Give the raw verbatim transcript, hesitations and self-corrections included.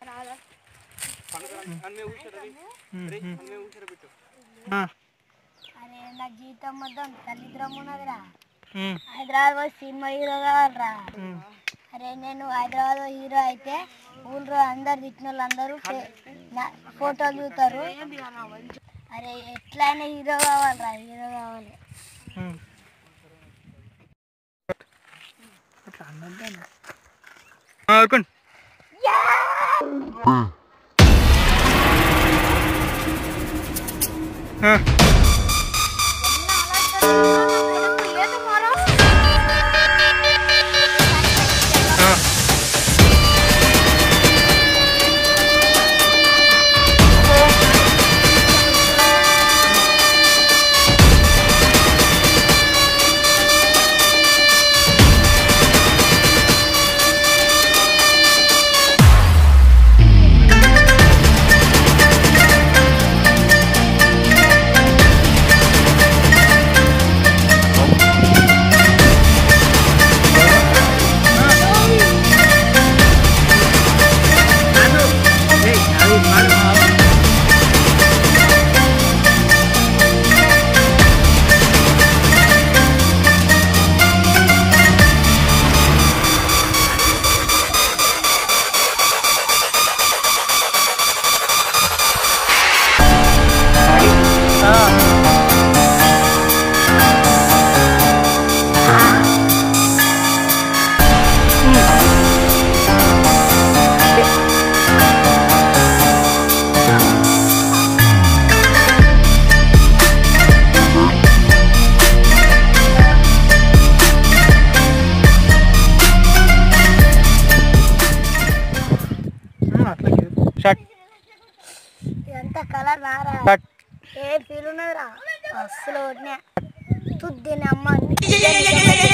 అరే నా జీవితం మొత్తం దళిద్రం ఉన్నదిరా. హైదరాబాద్ సినిమా హీరో కావాలరా. అరే నేను హైదరాబాద్ హీరో అయితే ఊళ్ళో అందరు తిట్టిన వాళ్ళు అందరూ ఫోటోలు చూస్తారు. అరే ఎట్లయినా హీరో కావాలరా, హీరో కావాలి. ఇదంతా కలర్ రారా, ఏ ఫీల్ ఉన్నదిరా అసలు తుద్దిని అమ్మ.